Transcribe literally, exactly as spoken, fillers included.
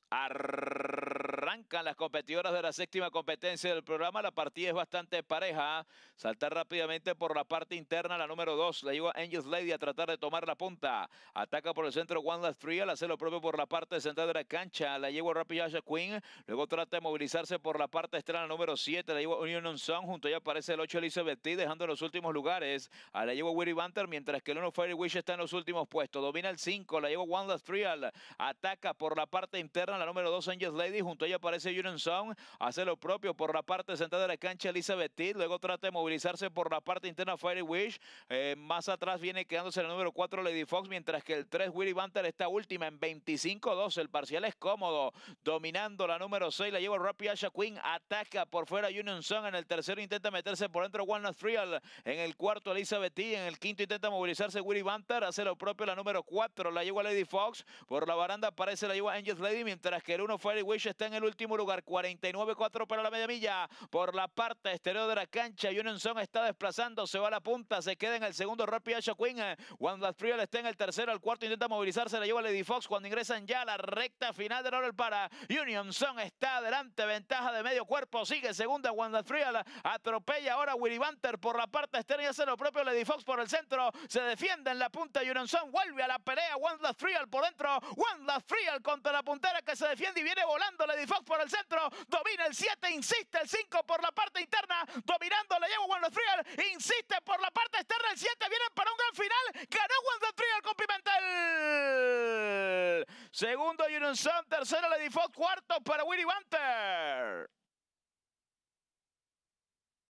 Arrancan las competidoras de la séptima competencia del programa. La partida es bastante pareja. Saltar rápidamente por la parte interna la número dos. La lleva Angels Lady a tratar de tomar la punta. Ataca por el centro One Last Trial. Hace lo propio por la parte central de la cancha. La lleva Rapid Asha Queen. Luego trata de movilizarse por la parte externa la número siete. La lleva Union Song. Junto a ella aparece el ocho Elizabeth T. Dejando en los últimos lugares. A la lleva Willy Banter. Mientras que el uno Fairy Wish está en los últimos puestos. Domina el cinco. La lleva One Last Trial. Ataca por la parte interna la número dos Angels Lady, junto a ella aparece Union Song, hace lo propio por la parte central de la cancha Elizabeth T, luego trata de movilizarse por la parte interna Fairy Wish, eh, más atrás viene quedándose el número cuatro Lady Fox, mientras que el tres Willy Banter está última en veinticinco dos, el parcial es cómodo, dominando la número seis, la lleva Rapid Asha Queen, ataca por fuera Union Song, en el tercero intenta meterse por dentro One Last Trial, en el cuarto Elizabeth T, en el quinto intenta movilizarse Willy Banter, hace lo propio la número cuatro, la lleva Lady Fox, por la baranda aparece la lleva Angels Lady, mientras que el uno Fairy Wish está en el último lugar, cuarenta y nueve cuatro para la media milla, por la parte exterior de la cancha, Union Song está desplazando, se va a la punta, se queda en el segundo Rapid Asha Queen, One Last Trial está en el tercero, al cuarto intenta movilizarse, la lleva Lady Fox, cuando ingresan ya a la recta final del Laurel para, Union Song está adelante, ventaja de medio cuerpo, sigue segunda One Last Trial, atropella ahora Willy Banter por la parte externa y hace lo propio Lady Fox por el centro, se defiende en la punta, Union Song vuelve a la pelea, One Last Trial por dentro, One Last Trial contra la puntera que se defiende y viene volando Lady Fox por el centro, domina el siete, insiste el cinco por la parte interna, dominando, le lleva One Last Trial, insiste por la parte externa el siete, vienen para un gran final, ganó One Last Trial con Pimentel, segundo Union Song, tercero Lady Fox, cuarto para Willy Banter.